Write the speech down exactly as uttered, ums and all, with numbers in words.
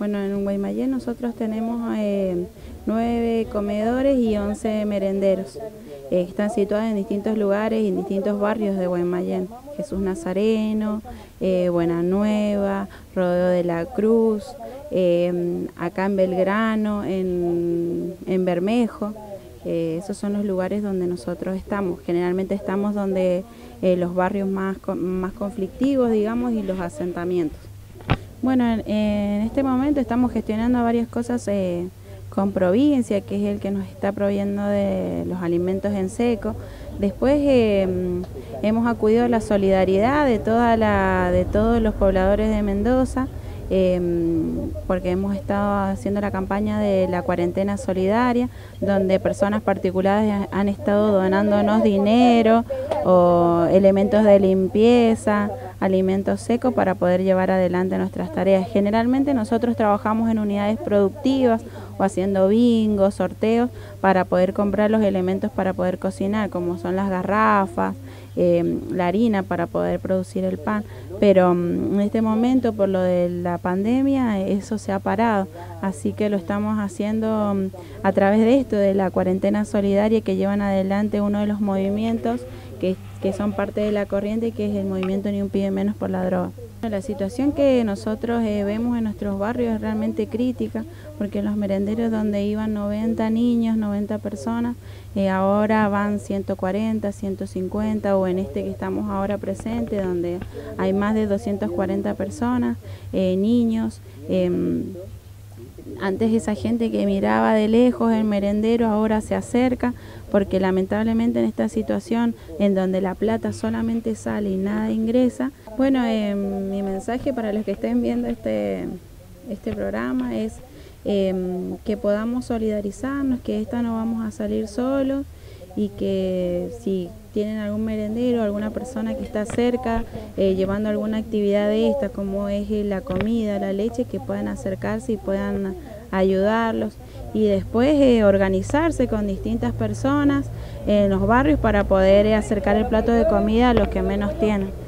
Bueno, en Guaymallén nosotros tenemos eh, nueve comedores y once merenderos. Eh, están situados en distintos lugares y en distintos barrios de Guaymallén. Jesús Nazareno, eh, Buena Nueva, Rodeo de la Cruz, eh, acá en Belgrano, en, en Bermejo. Eh, esos son los lugares donde nosotros estamos. Generalmente estamos donde eh, los barrios más, más conflictivos, digamos, y los asentamientos. Bueno, en, en este momento estamos gestionando varias cosas eh, con Provincia, que es el que nos está proveyendo de los alimentos en seco. Después eh, hemos acudido a la solidaridad de, toda la, de todos los pobladores de Mendoza, eh, porque hemos estado haciendo la campaña de la cuarentena solidaria, donde personas particulares han estado donándonos dinero o elementos de limpieza, alimentos secos para poder llevar adelante nuestras tareas. Generalmente nosotros trabajamos en unidades productivas o haciendo bingos, sorteos para poder comprar los elementos para poder cocinar, como son las garrafas, eh, la harina para poder producir el pan, pero um, en este momento por lo de la pandemia eso se ha parado, así que lo estamos haciendo um, a través de esto, de la cuarentena solidaria que llevan adelante uno de los movimientos que, que son parte de la corriente, que es el movimiento Ni un pibe menos por la droga. La situación que nosotros eh, vemos en nuestros barrios es realmente crítica, porque en los merenderos donde iban noventa niños, noventa personas, eh, ahora van ciento cuarenta, ciento cincuenta, o en este que estamos ahora presente, donde hay más de doscientas cuarenta personas, eh, niños. Eh, Antes esa gente que miraba de lejos el merendero ahora se acerca, porque lamentablemente en esta situación en donde la plata solamente sale y nada ingresa. Bueno, eh, mi mensaje para los que estén viendo este, este programa es eh, que podamos solidarizarnos, que esta no vamos a salir solos, y que si tienen algún merendero, alguna persona que está cerca eh, llevando alguna actividad de esta, como es la comida, la leche, que puedan acercarse y puedan ayudarlos, y después eh, organizarse con distintas personas en los barrios para poder eh, acercar el plato de comida a los que menos tienen.